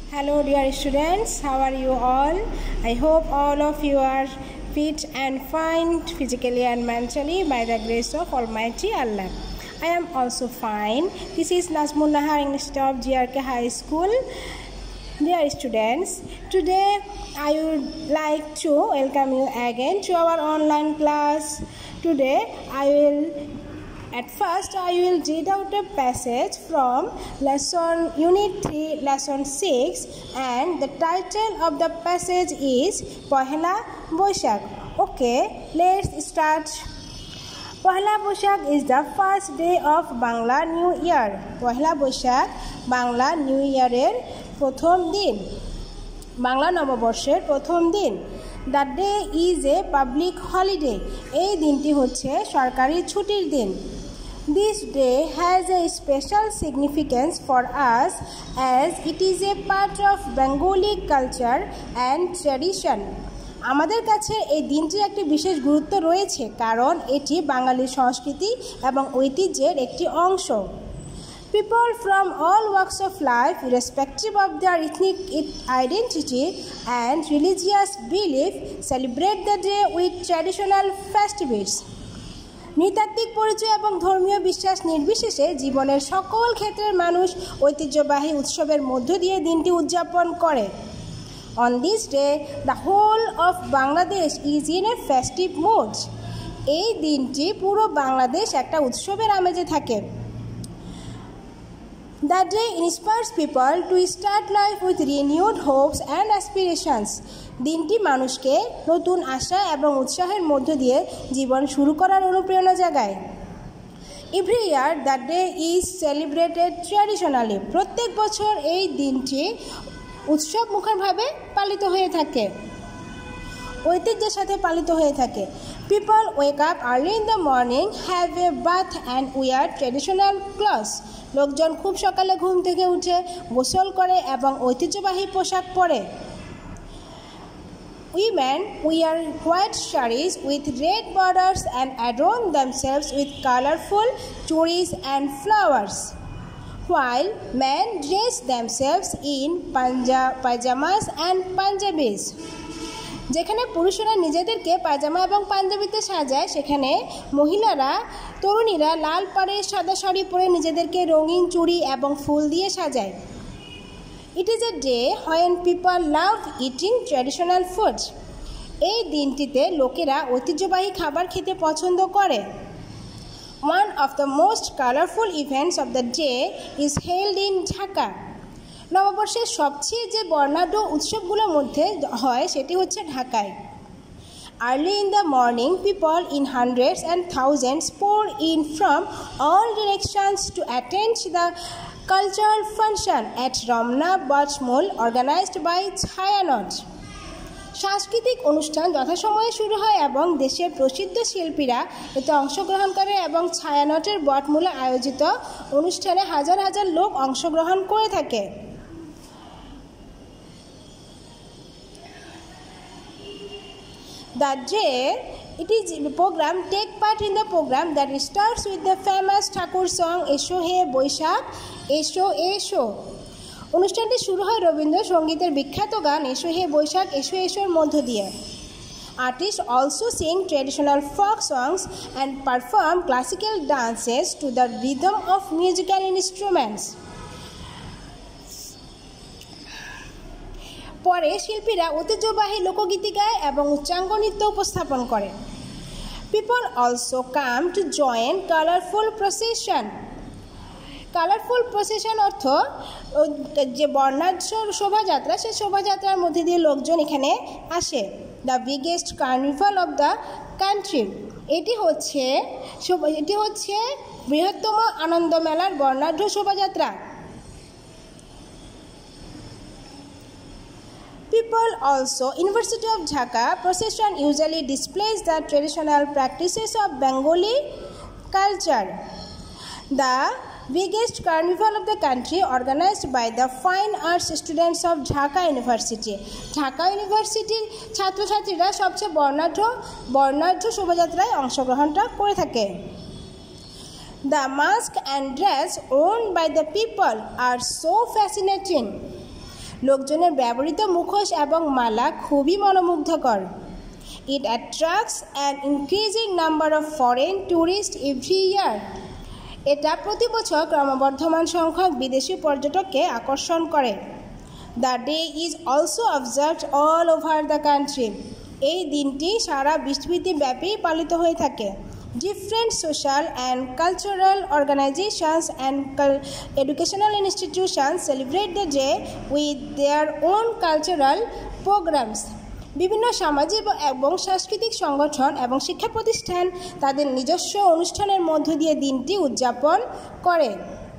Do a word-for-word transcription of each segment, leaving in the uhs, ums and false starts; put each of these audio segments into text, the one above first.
Hello dear students, how are you all? I hope all of you are fit and fine physically and mentally by the grace of Almighty Allah. I am also fine. This is Nazmun Nahar English of G R K High School. Dear students, today I would like to welcome you again to our online class. Today I will At first, I will read out a passage from lesson Unit three, lesson six, and the title of the passage is Pohela Boishakh. Okay, let's start. Pohela Boishakh is the first day of Bangla New Year. Pohela Boishakh Bangla New Year er prothom din. Bangla নববর্ষের প্রথম দিন. That day is a public holiday. এই দিনটি হচ্ছে সরকারি ছুটির দিন. This day has a special significance for us as it is a part of Bengali culture and tradition. আমাদের কাছে এই দিনটির একটি বিশেষ গুরুত্ব রয়েছে কারণ এটি বাঙালি সংস্কৃতি এবং ঐতিহ্যের একটি অংশ. People from all walks of life, irrespective of their ethnic identity and religious belief, celebrate the day with traditional festivities. নৃতাত্ত্বিক পরিচয় এবং ধর্মীয় বিশ্বাস নির্বিশেষে জীবনের সকল ক্ষেত্রের মানুষ ঐতিহ্যবাহী উৎসবের মধ্য দিয়ে দিনটি উদযাপন করে. On this day, the whole of Bangladesh is in a festive mood. এই দিনটি পুরো বাংলাদেশ একটা উৎসবের আমেজে থাকে. The day inspires people to start life with renewed hopes and aspirations. দিনটি মানুষকে নতুন আশা এবং উৎসাহের মধ্য দিয়ে জীবন শুরু করার অনুপ্রেরণা জাগায়. Every year that day is celebrated traditionally. প্রত্যেক বছর এই দিনটি উৎসব মুখরভাবে পালিত হয়ে থাকে, ঐতিহ্যের সাথে পালিত হয়ে থাকে. People wake up early in the morning, have a bath and wear traditional clothes. লোকজন খুব সকালে ঘুম থেকে উঠে গোসল করে এবং ঐতিহ্যবাহী পোশাক পরে. Women wear white sarees with red borders and adorn themselves with colorful churis and flowers, while men dress themselves in pajamas and Punjabis. যেখানে পুরুষরা নিজেদেরকে পায়জামা এবং পাঞ্জাবিতে সাজায় সেখানে মহিলারা তরুণীরা লাল পাড়ে সাদা শাড়ি পরে নিজেদেরকে রঙিন চুড়ি এবং ফুল দিয়ে সাজায়. It is a day when people love eating traditional food. এই দিনটিতে লোকেরা ঐতিহ্যবাহী খাবার খেতে পছন্দ করে. One of the most colorful events of the day is held in Dhaka. নববর্ষের সবচেয়ে যে বর্ণাঢ্য উৎসবগুলোর মধ্যে হয় সেটি হচ্ছে ঢাকায়. Early in the morning, people in hundreds and thousands pour in from all directions to attend the cultural function at Ramna Bachmul organized by Chayanot. সাংস্কৃতিক অনুষ্ঠান যথাসময়ে শুরু হয় এবং দেশের প্রসিদ্ধ শিল্পীরা এতে অংশগ্রহণ করে এবং ছায়ানটের বটমূলে আয়োজিত অনুষ্ঠানে হাজার হাজার লোক অংশগ্রহণ করে থাকে. That day, it is the program take part in the program that starts with the famous Thakur song Esho He Boishakh, Esho Esho. অনুষ্ঠানটি শুরু হয় রবীন্দ্রসঙ্গীতের বিখ্যাত গান এসো হে বৈশাখ এসো এসোর মধ্য দিয়ে. Artists also sing traditional folk songs and perform classical dances to the rhythm of musical instruments. পরে শিল্পীরা ঐতিহ্যবাহী লোকগীতি গায় এবং উচ্চাঙ্গ নৃত্য উপস্থাপন করে. People also come to join colorful procession. Colourful procession অর্থ যে বর্ণাঢ্য শোভাযাত্রা সেই শোভাযাত্রার মধ্যে দিয়ে লোকজন এখানে আসে. The biggest carnival of the country. এটি হচ্ছে এটি হচ্ছে বৃহত্তম আনন্দ মেলার বর্ণাঢ্য শোভাযাত্রা. People also, University of Dhaka procession usually displays the traditional practices of Bengali culture. The biggest carnival of the country organized by the fine arts students of Dhaka University. Dhaka University ছাত্রছাত্রীরা সবচেয়ে বর্ণাঢ্য বর্ণাঢ্য শোভাযাত্রায় অংশগ্রহণটা করে থাকে. The mask and dress worn by the people are so fascinating. লোকজনের ব্যবহৃত মুখোশ এবং মালা খুবই মনোমুগ্ধকর। It attracts an increasing number of foreign tourists every year. এটা প্রতি বছর ক্রমবর্ধমান সংখ্যক বিদেশি পর্যটককে আকর্ষণ করে। The day is also observed all over the country. এই দিনটি সারা বিশ্বব্যাপী পালিত হয়ে থাকে। Different social and cultural organizations and educational institutions celebrate the day with their own cultural programs. বিভিন্ন সামাজিক এবং সাংস্কৃতিক সংগঠন এবং শিক্ষা প্রতিষ্ঠান তাদের নিজস্ব অনুষ্ঠানের মধ্য দিয়ে দিনটি উদযাপন করে।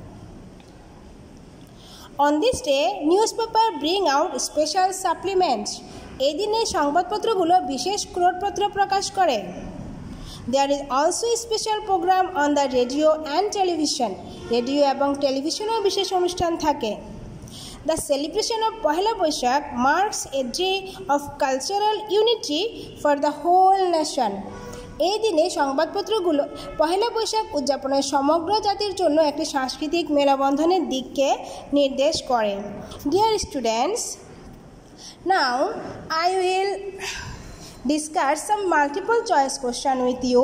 On this day, newspaper bring out special supplements. এই দিনে সংবাদপত্রগুলো বিশেষ ক্রোড়পত্র প্রকাশ করে। There is also a special program on the radio and television. Radio এবং টেলিভিশনেও বিশেষ অনুষ্ঠান থাকে। The celebration of Pohela Boishakh marks a day of cultural unity for the whole nation. এই দিনে সংবাদপত্রগুলো পহেলা বৈশাখ উদযাপনের সমগ্র জাতির জন্য একটি সাংস্কৃতিক মেলবন্ধনের দিককে নির্দেশ করে। Dear students, now I will discuss some multiple choice question with you.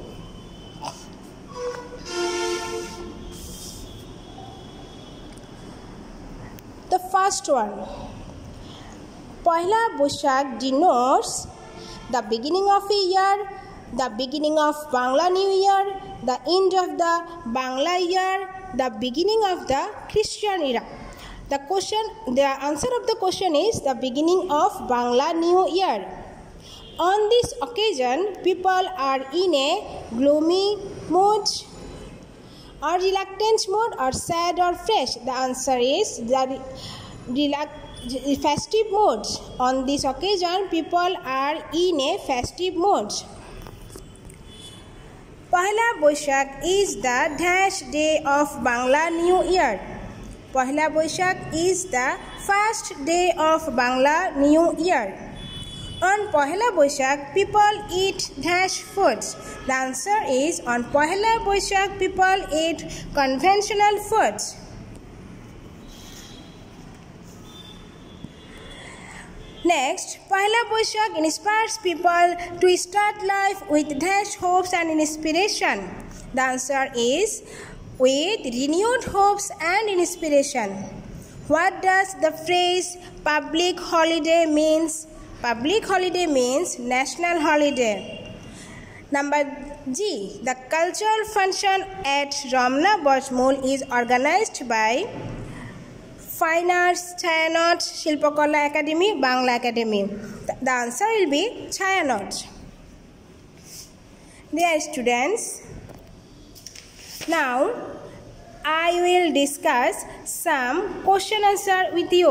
The first one, Pohela Boishakh denotes the beginning of a year, the beginning of Bangla New Year, the end of the Bangla year, the beginning of the Christian era. The question, the answer of the question is the beginning of Bangla New Year. On this occasion, people are in a gloomy mood, or reluctant mood, or sad or fresh. The answer is the festive mood. On this occasion, people are in a festive mood. Pohela Boishakh is the dash day of Bangla New Year. Pohela Boishakh is the first day of Bangla New Year. On Pohela Boishakh, people eat dash foods. The answer is on Pohela Boishakh, people eat conventional foods. Next, Pohela Boishakh inspires people to start life with dash hopes and inspiration. The answer is with renewed hopes and inspiration. What does the phrase public holiday means? Public holiday means national holiday. Number G, the cultural function at Ramna Bajmul is organized by Fine Arts, Chayanot, Shilpakola Academy, Bangla Academy. The answer will be Chayanot. Dear students, now I will discuss some question answer with you.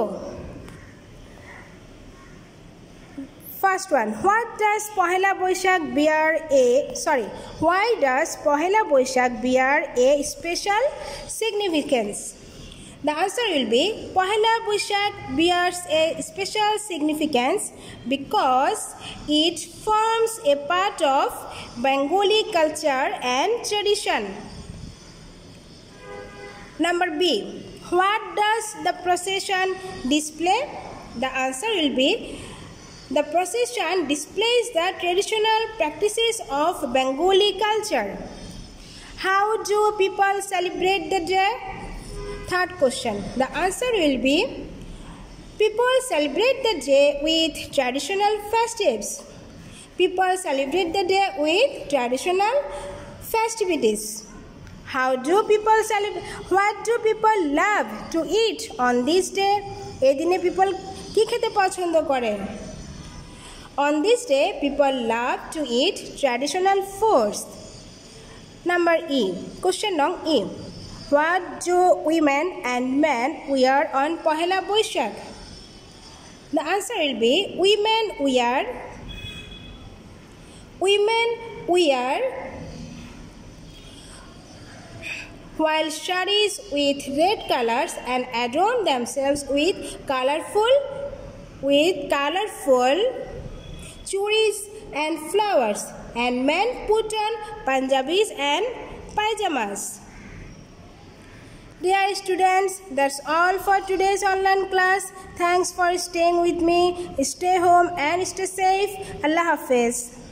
First one, what does Pohela Boishakh bear a, sorry, why does Pohela Boishakh bear a special significance? The answer will be Pohela Boishakh bears a special significance because it forms a part of Bengali culture and tradition. Number B, what does the procession display? The answer will be the procession displays the traditional practices of Bengali culture. How do people celebrate the day? Third question. The answer will be people celebrate the day with traditional festives. People celebrate the day with traditional festivities. How do people celebrate? What do people love to eat on this day? এই দিনে people কি খেতে পছন্দ করে? On this day, people love to eat traditional foods. Number E. Question number E. What do women and men wear on Pohela Boishakh? The answer will be women wear women wear while sarees with red colors and adorn themselves with colorful with colorful churis and flowers, and men put on Punjabis and pajamas. Dear students, that's all for today's online class. Thanks for staying with me. Stay home and stay safe. Allah Hafiz.